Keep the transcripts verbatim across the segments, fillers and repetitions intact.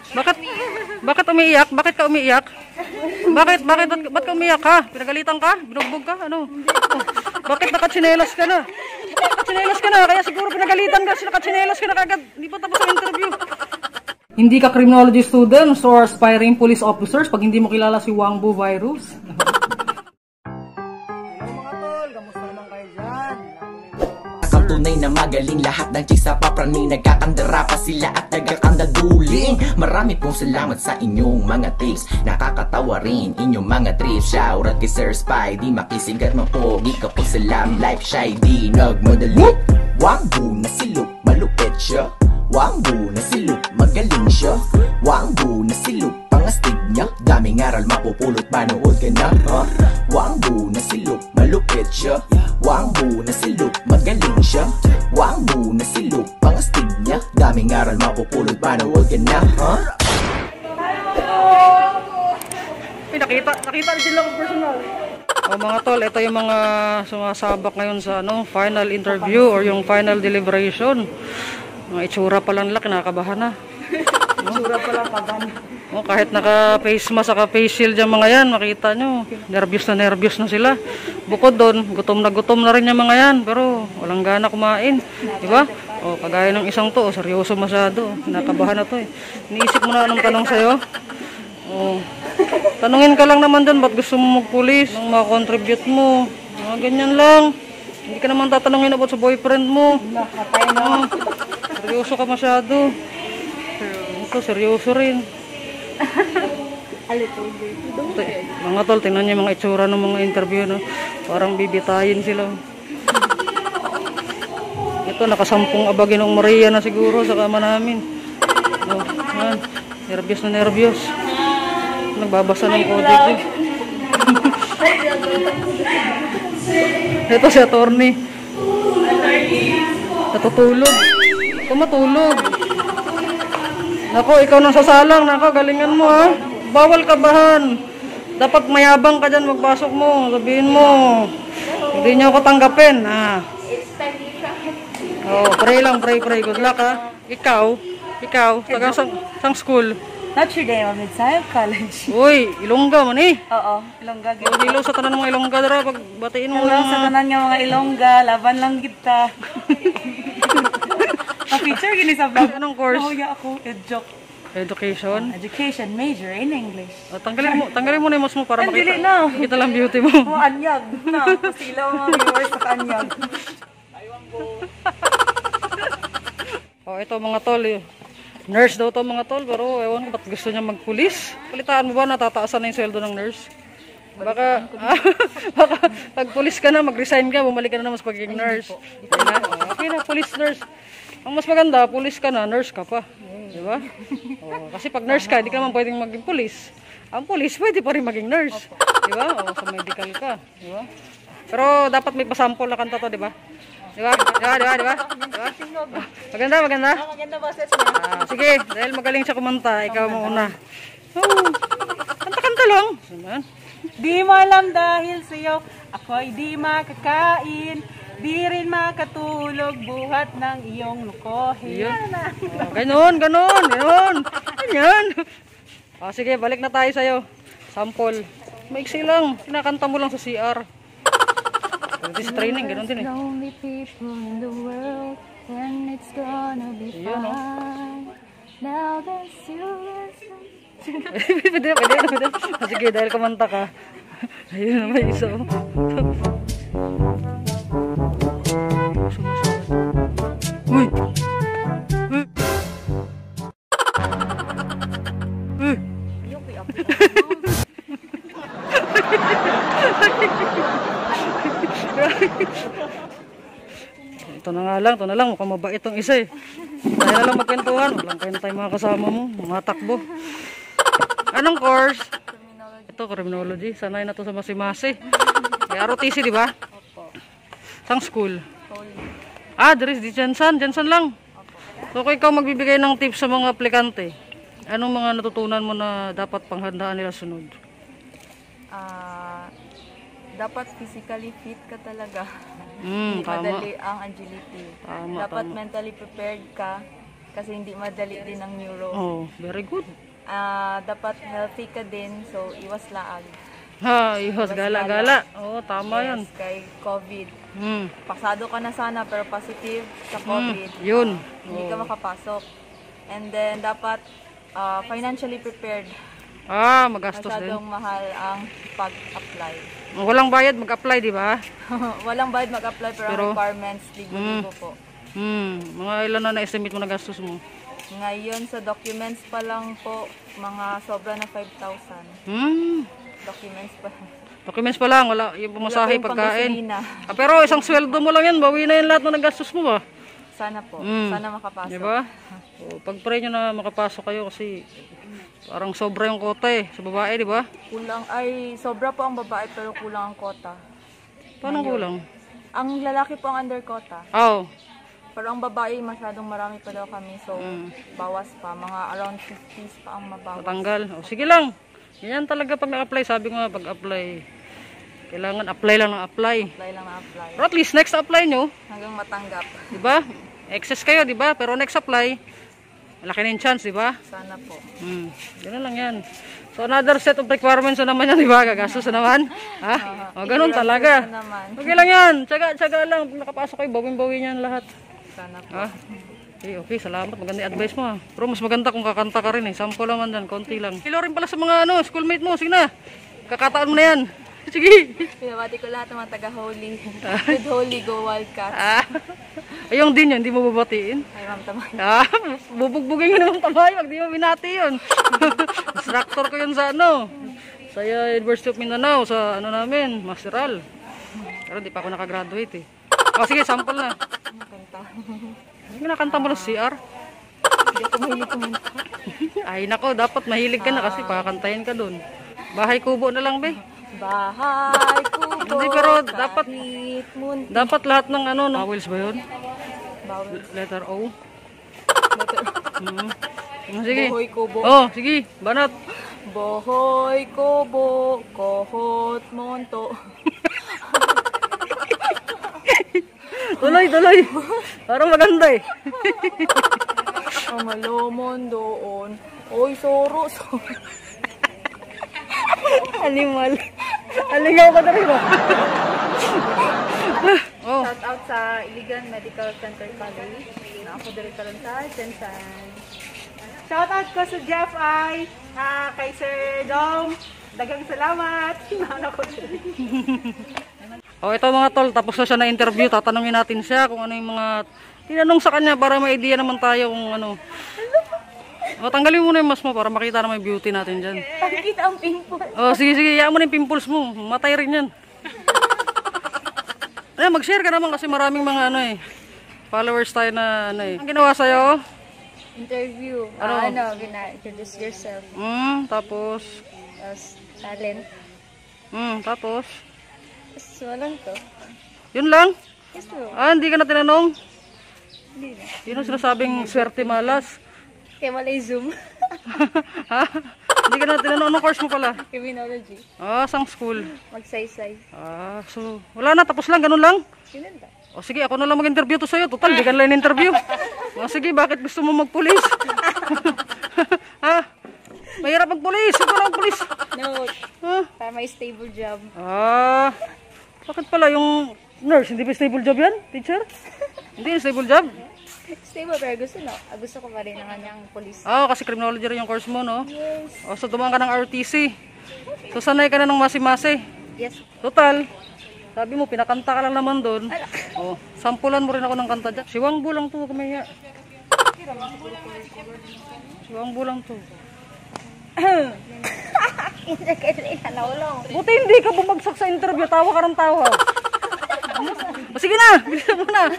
Bakit, bakit umiiyak? Bakit ka umiiyak? Bakit, bakit, ba't, ba't ka umiiyak ha? Pinagalitan ka? Binugbog ka? Ano? Oh, bakit nakatsinelas ka na? Nakatsinelas ka na, kaya siguro pinagalitan ka. Nakatsinelas ka na kagad. Hindi pa tapos ang interview. Hindi ka criminology students or aspiring police officers pag hindi mo kilala si Wangbu virus. Tunay na magaling lahat ng chicks sa papraning, nagkakandara pa sila at nagkakandaduling. Marami pong salamat sa inyong mga tips, nakakatawa rin inyong mga trips. Shoutout kay Sir Spy, di makisigat mapogi ka po salam life shy, di nagmadali. Wangbu na siluk, malupit siya. Wangbu na siluk, magaling siya. Wangbu na siluk, pangastig niya. Daming aral mapupulot, manood ka na huh? Wangbu na siluk, malupit siya. Wangbu na siluk, magaling siya. Wangbu na siluk, pangastig niya. Daming aral mapupulot, manood ka na huh? Ay, nakita, nakita rin lang personal. O mga tol, ito yung mga sumasabak ngayon sa ano, final interview or yung final deliberation. Mga itsura pa lang nila, kinakabahan na. Itsura pa lang kabahan. O, kahit naka-face mask, naka-face shield yung mga yan, makita nyo, nervyos na nervyos na sila. Bukod doon, gutom na gutom na rin yung mga yan, pero walang gana kumain. Diba? O, kagaya ng isang to, o, seryoso masyado. Kinakabahan na to eh. Iniisip mo na anong tanong sa'yo? O, tanungin ka lang naman dyan, ba't gusto mo magpulis? Anong makakontribute mo? Mga ganyan lang. Hindi ka naman tatanungin about sa boyfriend mo. O, seryoso ka masyado. Ito, seryoso rin. Ito, mga tol, tingnan niyo yung mga itsura ng mga interview, no? Parang bibitayin sila. Ito, nakasampung abagi ng Maria na siguro sa kama namin. Oh, yan. Nervyos na nervyos. Nagbabasa ng kodigo. Ito si attorney. Natutulog. Ito matulog. Nako, ikaw nang sasalang. Nako, galingan mo ha. Bawal kabahan. Dapat mayabang ka dyan, magpasok mo. Sabihin mo. Hindi niyo ako tanggapin. Ha. Oh, pray lang, pray, pray. Good luck ha. Ikaw, ikaw, taga sang, sang school. Notre Dame, Mid-Science College. Uy, Ilongga man eh. Oo, Ilongga. Oh, hilo sa tanan ng mga Ilongga dara, pag batiin mo Hello na. sa tanan nga mga Ilongga, laban lang kita. Pa-feature gini sa vlog. Anong course? Nahuya ako, edjok. Education. Education major in English. Oh, tanggalin mo, tanggalin mo na yung mas mo para Ang makita. dili na. Makita lang beauty mo. Oh, anyag. Na, kasi ilaw mga viewers sa anyag. Oh, ito mga tol. Eh. Nurse daw to mga tol, pero ewan ko ba't gusto niya magpulis. Palitaan mo ba natataasan na yung sweldo ng nurse? Baka, ah, baka pag pulis ka na, mag-resign ka, bumalik ka na naman sa pagiging nurse. Okay na, oh, okay na, police nurse. Ang mas maganda, pulis ka na, nurse ka pa. Di ba? Oh, kasi pag nurse ka, hindi ka naman pwedeng maging pulis. Ang pulis, pwede pa rin maging nurse. Di ba? O, sa medical ka. Di ba? Pero dapat may pasample na kanta to, di ba? Di ba? Di ba? Di ba? Di ba? Maganda, maganda? Maganda boses niya. Ah, sige, dahil magaling siya kumanta, ikaw mo una. Oh, kanta-kanta lang. Diba? Di mo alam dahil sa'yo, ako'y di makakain. Di rin makatulog buhat ng iyong lukohin. Oh, ganon, ganon, ganon. Ganyan. Oh, sige, balik na tayo sa'yo. Sample. Maiksi lang. Kinakanta mo lang sa C R. This training, ganon din eh. Lonely people in the world, when it's gonna be fine. Now there's you. Pwede, pwede, pwede. Ah, sige, dahil kumanta ka. Ayun naman isa. Uy! Uy! Uy! Ito na nga lang, ito na lang. Mukhang mabait itong isa eh. Tayo na lang magkwentuhan. Walang kayo na tayo mga kasama mo. Mga takbo. Anong course? Ito, criminology. Sanay na ito sa Masimasi. May R O T C, di ba? Opo. Sang school? Ah, there is di Jensen. Jensen lang. So, kung ikaw magbibigay ng tips sa mga aplikante, anong mga natutunan mo na dapat panghandaan nila sunod? Ah, dapat physically fit ka talaga. Hmm, Hindi tama. madali ang agility. Tama, dapat tama. mentally prepared ka kasi hindi madali din ang neuro. Oh, very good. Ah, dapat healthy ka din, so iwas laag. Ha, ihos, gala-gala. Oo, tama yun. Yes, kay COVID. Hmm. Pasado ka na sana pero positive sa Hmm, COVID. yun. Hindi ka makapasok. And then dapat ah, financially prepared. Ah, magastos din. Masyadong mahal ang pag-apply. Walang bayad, mag-apply, di ba? Walang bayad mag-apply pero, Pero- ang requirements libo-libo po. Hmm, mga ilan na na-estimate mo na gastos mo? Ngayon sa documents pa lang po, mga sobra na five thousand. Hmm, Documents pa. documents pa lang, wala yung pumasahe, Wala pa yung pagkain. panggasolina. Ah, pero isang sweldo mo lang yan, bawi na yung lahat ng nagastos mo ba? Sana po. Mm. Sana makapasok. Di ba? O, pag-pray nyo na makapasok kayo kasi parang sobra yung kota eh, sa babae, di ba? Kulang ay sobra po ang babae pero kulang ang kota. Paano kulang? Ang lalaki po ang under kota. Oh, Pero ang babae masyadong marami pa daw kami so Mm. bawas pa. Mga around fifties pa ang mabawas. matanggal. O, sige lang. Ganyan talaga pag na-apply. Sabi ko nga, pag-apply, kailangan apply lang ng apply. Apply lang na apply. Pero at least next apply nyo, Hanggang matanggap. di ba? Excess kayo, di ba? Pero next apply, malaki na yung chance, di ba? Sana po. Hmm, gano'n lang yan. So another set of requirements na naman yan, di ba? Gagastos na naman. Ha? O, ganun talaga. Sana naman. Okay lang yan. Tsaga, tsaga lang. Pag nakapasok kayo, bawin-bawin yan lahat. Sana po. Ha? Okay, okay. Salamat. Maganda yung advice mo, ha? Pero mas maganda kung kakanta ka rin, eh. Sample naman dyan. Konti lang. Kilo rin pala sa mga, ano, schoolmate mo. Sige na. Kakataon mo na yan. Sige. Pinabati ko lahat ng mga taga-Holy. Good Holy, go Wildcats. Ah. Ayong din yun. Hindi mo babatiin. Ay, Ma'am Tamay. Ah, bubugbugin mo naman tamay. Wag di mo binati yun. Instructor ko yun sa ano. Sa uh, University of Mindanao. Sa ano namin, Masteral. Pero di pa ako nakagraduate eh. O sige, sample na. Kanta. Hindi nakanta mo ng C R. Hindi ako mahilig kumanta. Ay nako, dapat mahilig ka na kasi pakantayin ka dun. Bahay kubo na lang, be. Bahay kubo. Hindi, pero dapat kahit mun- dapat lahat ng ano, no? Vowels ba yun? Bawal. Letter O. Mm. Mm, sige. Bohoy kubo. Oh, sige. Banat. Bohoy kubo, kohot monto. Tuloy, tuloy. Parang maganda eh. Amalomon doon. Oy, soro, soro. Animal. Alingaw ka na rin ba? Oh. Shout out sa Iligan Medical Center College. Na ako direktor sa Sensan. Shout out ko sa Jeff I, ah, kay Sir Dom. Dagang salamat. Sinana ko siya. Oh, ito mga tol, tapos na siya na interview. Tatanungin natin siya kung ano yung mga tinanong sa kanya para may idea naman tayo kung ano. O, tanggalin mo na yung mask mo para makita naman yung beauty natin dyan. Pakikita ang pimple. Oh, sige, sige. Yaan mo na yung pimples mo. Matay rin yan. Ay, mag-share ka naman kasi maraming mga ano eh. Followers tayo na ano eh. Ang ginawa sa'yo? Interview. Ano? Ah, ano, gina-introduce yourself. Hmm, tapos? As talent. Hmm, tapos? So, walang to. Yun lang? Yes, bro. Ah, hindi ka na tinanong? Hindi na. Yun ang sinasabing swerte malas. Kaya wala yung Zoom. Ha? Hindi ka na tinanong. Anong course mo pala? Criminology. Ah, sang school. Magsaysay. Ah, so, wala na. Tapos lang. Ganun lang. Yun lang. O sige, ako na lang mag-interview to sa'yo. Total, di ka na lang interview. O sige, bakit gusto mo magpulis? Ha? Mahirap magpulis. Ikaw na magpulis. No, Ha? para may stable job. Ah, bakit pala yung nurse? Hindi ba stable job yan, teacher? Hindi yung stable job? Stable, pero gusto no. Ah, gusto ko pa rin ang kanyang police. Ah, kasi criminology rin yung course mo, no? Yes. O, so dumaan ka ng R T C. So, sanay ka na ng masi-masi. Yes. Total, sabi mo, pinakanta ka lang naman doon. O, sampulan mo rin ako ng kanta dyan. Siwang bulang to, kumaya. Siwang bulang to. Buti hindi ka bumagsak sa interview, tawa ka ng tawa. O, sige na, bilisan mo na.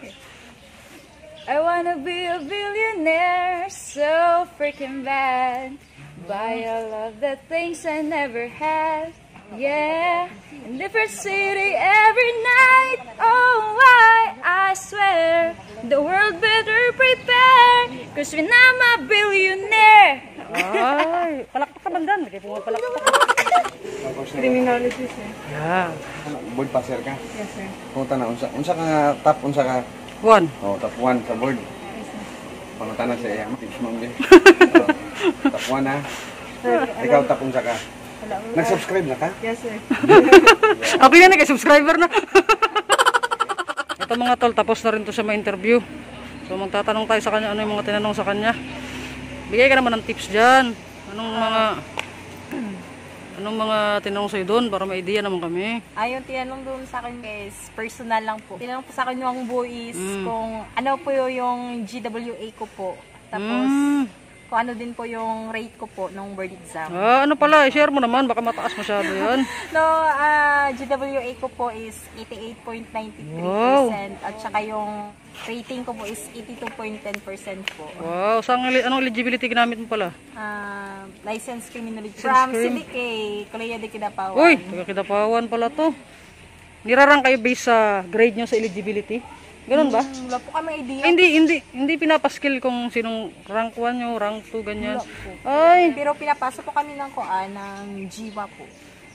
I wanna be a billionaire, so freaking bad. Buy all of the things I never had. Yeah, in different city every night. Oh, why? I swear the world better prepare. Cause when I'm a billionaire. Ay, palakpak ka man dyan. Lagay po nga palakpak. Criminology, sir. Yeah. Board passer ka? Yes, sir. Kung na unsa unsa ka nga top unsa ka? One. Oh, top one sa board. pangutanan sa iya. Tips mo din. Tapuan na. Ikaw tapong sa ka. Nag-subscribe na ka? Yes, sir. Ako yan, nag-subscriber na. Ito mga tol, tapos na rin to sa mga interview. So magtatanong tayo sa kanya, ano yung mga tinanong sa kanya. Bigay ka naman ng tips dyan. Anong mga anong mga tinanong sa'yo doon para may idea naman kami. Ah, yung tinanong doon sa akin guys, personal lang po. Tinanong po sa akin yung boys Mm. kung ano po yung G W A ko po. Tapos, Mm. kung ano din po yung rate ko po nung board exam. Ah, ano pala, i-share mo naman, baka mataas masyado yan. No, ah G W A ko po is eighty-eight point nine three percent at saka yung rating ko po is eighty-two point one zero percent po. Wow, saan, anong eligibility ginamit mo pala? Ah, license criminology License from crim. C D K, Colegio de Kidapawan. Uy, taga Kidapawan pala to. Nirarang kayo based sa grade nyo sa eligibility? Ganun ba? Hmm, wala po kami idea. Ay, hindi, hindi, hindi pinapaskill kung sinong rank one nyo, rank two, ganyan. Ay, Pero pinapasok po kami ng kuan ng G W A po.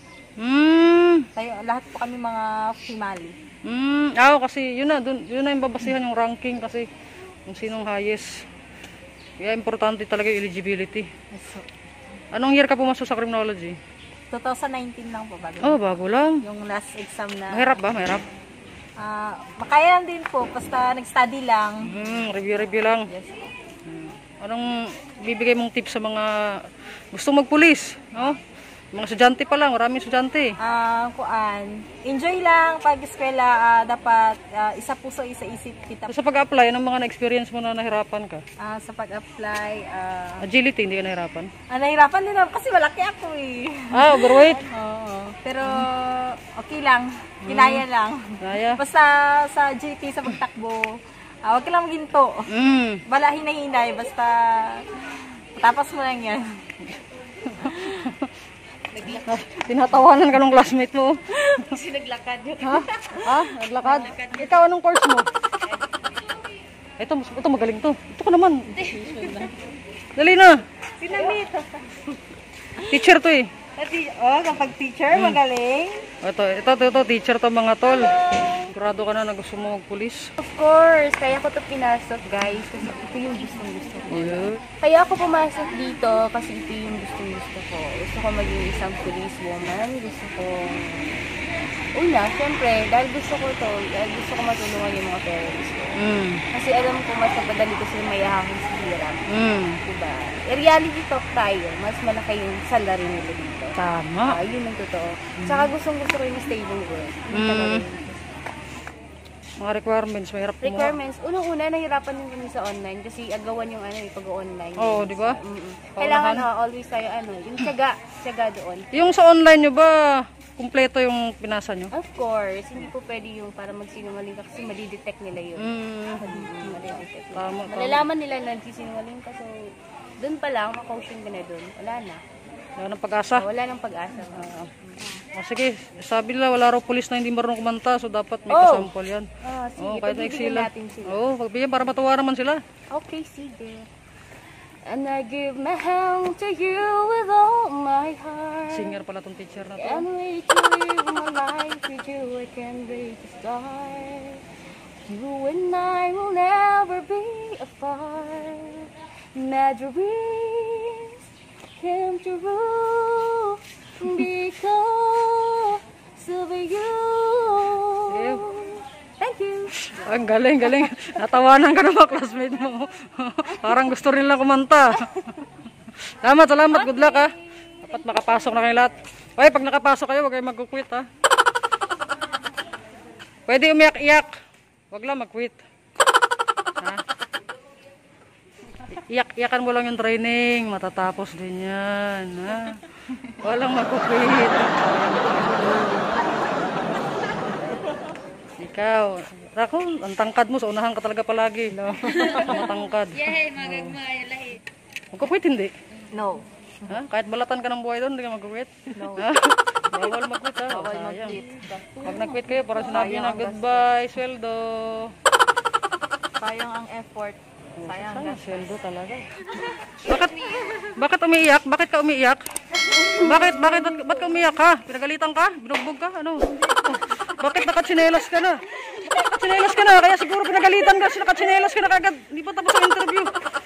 hmm, Tayo, lahat po kami mga Himali. hmm, ah, kasi yun na, dun, yun na yung babasihan yung ranking kasi kung sinong highest. Kaya importante talaga yung eligibility. Anong year ka pumasok sa criminology? twenty nineteen lang po bago. Oh, bago lang. Yung last exam na. Mahirap ba? Mahirap? Ah, makaya lang din po basta nag-study lang. Hmm, review-review lang. Yes. Anong bibigay mong tips sa mga gustong magpulis? No? Mga estudyante pa lang, maraming estudyante. Ah, kuan. Enjoy lang pag eskwela, ah, dapat ah, isa puso, isa isip kita. Sa pag-apply, anong mga na-experience mo na nahirapan ka? Ah, sa pag-apply, ah, Agility, hindi ka nahirapan? ah, nahirapan din ako kasi malaki ako eh. Ah, overweight? Oo. Pero okay lang. Kinaya lang. Kaya? Basta sa G T, sa pagtakbo, ah, wag ka lang maginto. Hmm. Wala hinay-hinay, basta tapos mo lang yan. Tinatawanan ka ng classmate mo. Kasi naglakad yun. Ha? Ha? Naglakad? Ikaw, anong course mo? Ito, ito magaling to. Ito ko naman. Dali na. Sinamit. Teacher to eh. Oh, kapag teacher, magaling. Ito, ito, ito, ito, teacher to mga tol. Sigurado ka na na gusto mo magpulis. Of course, kaya ko to pinasok guys kasi ito yung gustong gusto ko. Yeah. Kaya ako pumasok dito kasi ito yung gustong gusto ko. Gusto ko maging isang police woman. Gusto ko, una, syempre, dahil gusto ko to, dahil gusto ko matulungan yung mga parents ko. Mm. Kasi alam ko mas napadali ko sila mayahakin sa hirap. Mm. Diba? E, reality talk tayo, mas malaki yung salary nila dito. Tama. Ah, yun ang totoo. Tsaka gustong gusto ko yung stable work. Yun Mm. talaga yun. Mga requirements, mahirap kumuha. Requirements, unang-una, nahirapan din kami sa online kasi agawan yung ano, yung pag-online. Oo, di ba? Mm-mm. Kailangan oh, always tayo ano, yung tiyaga, tiyaga doon. Yung sa online nyo ba, kumpleto yung pinasa nyo? Of course, hindi po pwede yung para magsinungaling ka kasi madidetect nila yun. Mm. Madidetect. Tama, tama. Malalaman nila na nagsisinungaling ka, so doon pa lang, makaution ka na doon. Wala na. Wala ng pag-asa. Wala nang pag-asa. O sige, sabi nila wala raw pulis na hindi marunong kumanta, so dapat may Oh. kasample yan. Ah, sige, Oo, kahit na pagbibigyan sila. natin sila. Oo, pagbigyan para matuwa naman sila. Okay, sige. And I give my hand to you with all my heart. Singer pala tong teacher na to. Can't wait to live my life with you, I can't wait to start. You and I will never be apart. My dreams came true because of you. Yeah. Thank you. Ang galing, galing. Natawanan ka na mga classmate mo. Parang gusto rin lang kumanta. Salamat, salamat. Good luck ha. Dapat makapasok na kayo lahat. Oy, pag nakapasok kayo, huwag kayong mag-quit ha. Pwede umiyak-iyak. Huwag lang mag-quit. Ha? Iyak-iyakan mo lang yung training. Matatapos din yan. Ha? Walang mag-quit. Ikaw, Rako, ang tangkad mo, sa unahan ka talaga palagi. No? Matangkad. Yay, magagmaya lahi. Magkukwit hindi? No. Ha? Kahit balatan ka ng buhay doon, hindi ka magkukwit? No. Ha? Bawal magquit ha. Bawal Sayang. mag-quit. Pag nag-quit kayo, parang sinabi na goodbye, sweldo. Sayang ang effort. Sayang ang Sayang, sweldo talaga. Bakit, bakit umiiyak? Bakit ka umiiyak? Bakit, bakit, ba't, ba't ka umiiyak ha? Pinagalitan ka? Binugbog ka? Ano? Bakit nakatsinelas ka na? Nakatsinelas ka na, kaya siguro pinagalitan ka, nakatsinelas ka na kagad. Hindi pa tapos ang interview.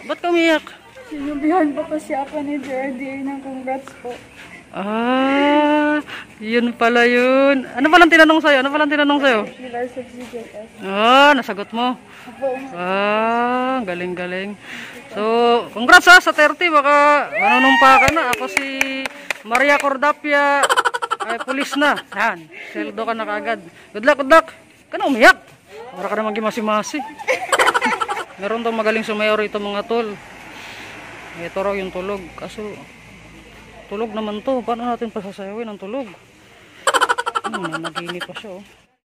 Ba't ka umiyak? Sinubihan po kasi ako ni J R D A ng congrats po. Ah, yun pala yun. Ano palang tinanong sa'yo? Ano palang tinanong sa'yo? Universal C J S. Ah, nasagot mo. Opo. Ah, galing-galing. So, congrats ha sa thirty. Baka manunumpa ka na. Ako si Maria Cordapia. Ay, pulis na. Yan. Seldo ka na kagad. Good luck, good luck. Ka na umiyak. Para ka naman gimasi-masi. Meron tong magaling sumayaw rito mga tol. Ito raw yung tulog. Kaso, tulog naman to. Paano natin pasasayawin ang tulog? Hmm, nanaginip pa siya oh.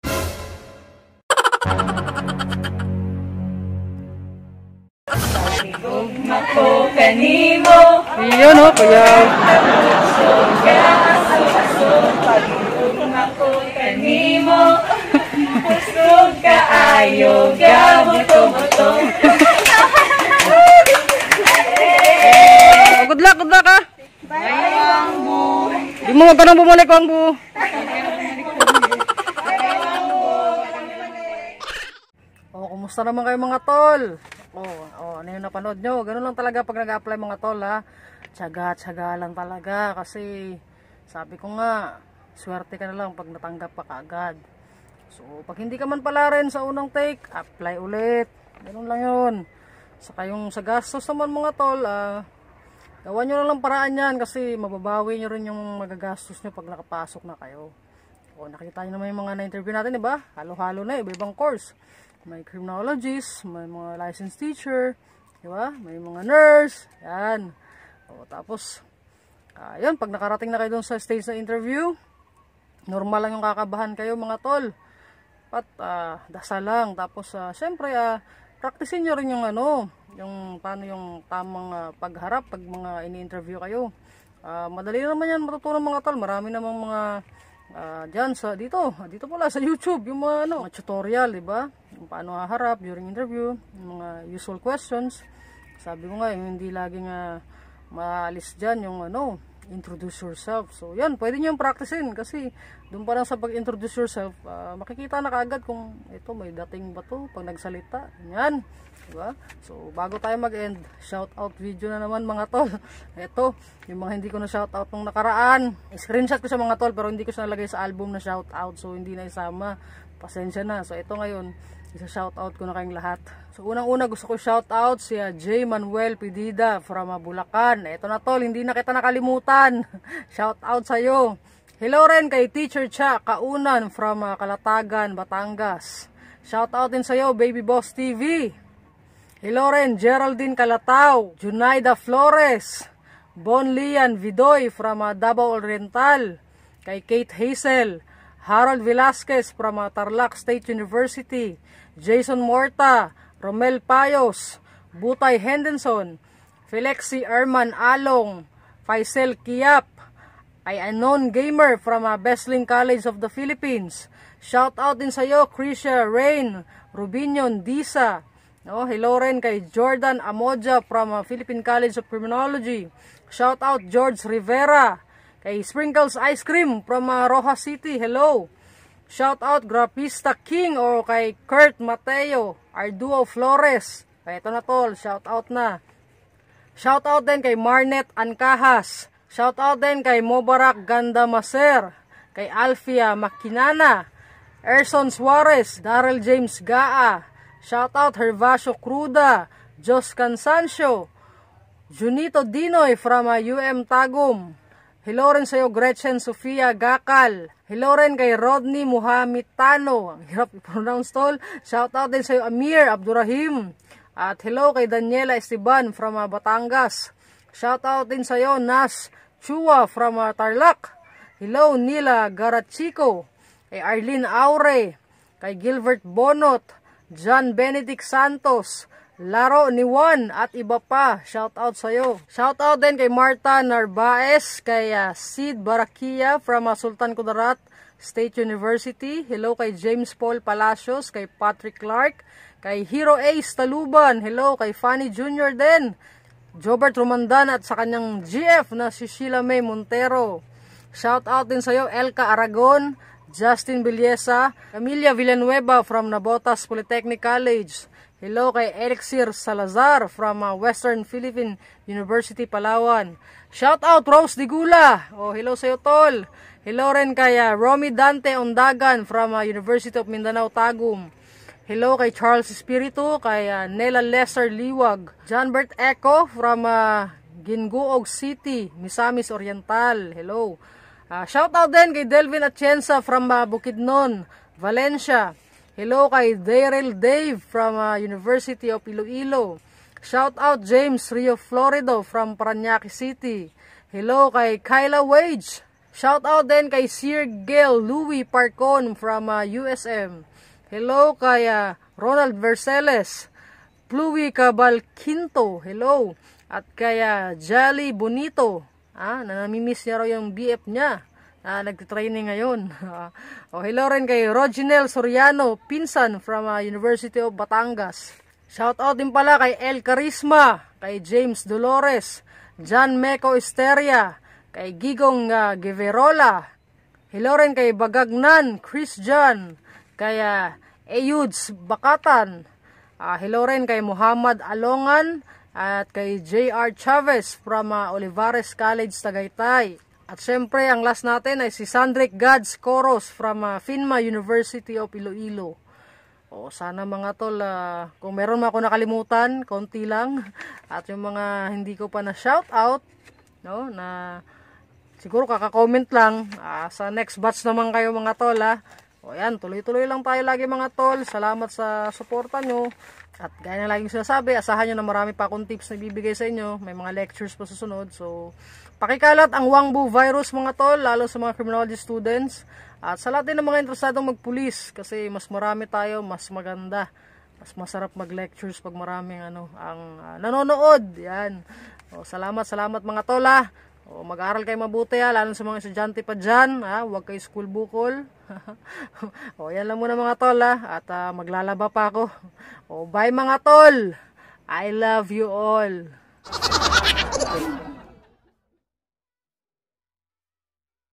Ako kanimo. Iyon oh, kuya. Ako kanimo. Pusog ka ayo gabuto-buto. Oh, good luck, good luck ha. Bye Wangbu. Di mo wag ka nang bumalik Wangbu. Oh, kumusta naman kayo mga tol? Oh, oh, ano yung napanood nyo? Ganun lang talaga pag nag-apply mga tol ha. Tiyaga-tiyaga lang talaga kasi sabi ko nga, swerte ka na lang pag natanggap pa kaagad. So, pag hindi ka man pala rin sa unang take, apply ulit. Ganun lang yun. Saka yung sa gastos naman mga tol, ah, gawa nyo na lang paraan yan kasi mababawi nyo rin yung magagastos nyo pag nakapasok na kayo. O, nakita nyo naman yung mga na-interview natin, diba? Halo-halo na, iba-ibang course. May criminologist, may mga licensed teacher, diba? May mga nurse, yan. O, tapos, uh, yun, pag nakarating na kayo dun sa stage na interview, normal lang yung kakabahan kayo mga tol. At uh, dasal lang. Tapos, uh, syempre, uh, practicein nyo rin yung ano, yung paano yung tamang uh, pagharap pag mga ini-interview kayo. Uh, madali naman yan matutunan mga tol. Marami namang mga uh, dyan sa dito, dito pala sa YouTube, yung mga ano, mga tutorial, di ba? Yung paano haharap during interview, yung mga usual questions. Sabi ko nga, yung hindi laging uh, maalis dyan yung ano, introduce yourself. So yan, pwede nyo yung practicein kasi doon pa lang sa pag-introduce yourself, uh, makikita na kaagad kung ito may dating ba to pag nagsalita. Yan, diba? So bago tayo mag-end, shout out video na naman mga tol. Ito, yung mga hindi ko na shout out nung nakaraan, screenshot ko sa mga tol pero hindi ko siya nalagay sa album na shout out, so hindi na isama. Pasensya na. So ito ngayon, isa-shout out ko na kayong lahat. So unang-una gusto ko shout out si uh, J. Manuel Pidida from uh, Bulacan. Ito na tol, hindi na kita nakalimutan. Shout out sa iyo. Hello rin kay Teacher Cha Kaunan from uh, Kalatagan, Batangas. Shout out din sa iyo Baby Boss T V. Hello rin Geraldine Calatao, Junaida Flores, Bon Lian Vidoy from uh, Davao Oriental. Kay Kate Hazel, Harold Velasquez from uh, Tarlac State University. Jason Morta, Romel Payos, Butay Henderson, Felixi Erman Along, Faisal Kiap, ay unknown gamer from uh, Besling College of the Philippines. Shout out din sa iyo, Krisha Rain, Rubinion Disa. No, hello rin kay Jordan Amoja from uh, Philippine College of Criminology. Shout out George Rivera, kay Sprinkles Ice Cream from uh, Rojas City. Hello. Shout out Grapista King or kay Kurt Mateo, Arduo Flores. Kaya ito na tol, shout out na. Shout out din kay Marnet Ancahas. Shout out din kay Mobarak Gandamaser, kay Alfia Makinana, Erson Suarez, Daryl James Gaa. Shout out Hervasio Cruda, Jos Cansancio, Junito Dinoy from uh, U M Tagum. Hello rin sa'yo Gretchen Sofia Gakal. Hello rin kay Rodney Muhamitano. Ang hirap i-pronounce tol. Shout out din sa'yo Amir Abdurrahim. At hello kay Daniela Esteban from uh, Batangas. Shout out din sa'yo Nas Chua from uh, Tarlac. Hello Nila Garachico. Kay Arlene Aure. Kay Gilbert Bonot. John Benedict Santos. Laro ni Juan at iba pa. Shout out sa'yo. Shout out din kay Marta Narvaez, kay uh, Sid Barakia from uh, Sultan Kudarat State University. Hello kay James Paul Palacios, kay Patrick Clark, kay Hero Ace Taluban. Hello kay Fanny Junior din. Jobert Romandan at sa kanyang G F na si Sheila May Montero. Shout out din sa'yo Elka Aragon, Justin Villesa, Camilla Villanueva from Nabotas Polytechnic College. Hello kay Elixir Salazar from uh, Western Philippine University, Palawan. Shout out Rose Digula. Oh, hello sa'yo, tol. Hello rin kay uh, Romy Dante Ondagan from uh, University of Mindanao, Tagum. Hello kay Charles Espiritu, kay uh, Nela Lesser Liwag. John Bert Eco from uh, Ginguog City, Misamis Oriental. Hello. Uh, shout out din kay Delvin Atienza from uh, Bukidnon, Valencia. Hello kay Daryl Dave from uh, University of Iloilo. Shout out James Rio Florido from Parañaque City. Hello kay Kyla Wage. Shout out din kay Sir Gail Louis Parcon from uh, U S M. Hello kay uh, Ronald Verceles. Pluwi Cabal Quinto. Hello. At kay uh, Jolly Bonito. Ah, na namimiss niya raw yung B F niya. Ah, nagtitraining ngayon. Oh, hello rin kay Roginel Soriano, pinsan from uh, University of Batangas. Shout out din pala kay El Carisma, kay James Dolores, John Meco Esteria, kay Gigong uh, Giverola. Hello rin kay Bagagnan Christian, kay uh, Ayuds Bakatan. Uh, hello rin kay Muhammad Alongan at kay J R Chavez from uh, Olivares College, Tagaytay. At syempre, ang last natin ay si Sandrick Gads Coros from uh, Finma University of Iloilo. O, sana mga tol, uh, kung meron ako nakalimutan, konti lang. At yung mga hindi ko pa na shout out, no, na siguro kaka-comment lang. Uh, sa next batch naman kayo mga tol, ha. O yan, tuloy-tuloy lang tayo lagi mga tol. Salamat sa suporta nyo. At gaya na laging sinasabi, asahan nyo na marami pa akong tips na ibibigay sa inyo. May mga lectures pa susunod. So, pakikalat ang Wangbu virus mga tol, lalo sa mga criminology students. At sa lahat din ng mga interesadong magpulis, kasi mas marami tayo, mas maganda. Mas masarap mag-lectures pag maraming ano, ang uh, nanonood. Yan. O, salamat, salamat mga tol, ha. O, mag-aaral kayo mabuti, ha, lalo sa mga estudyante pa dyan. Ha? Huwag kayo school bukol. O, yan lang muna mga tol, ha. At uh, maglalaba pa ako. O, bye mga tol. I love you all.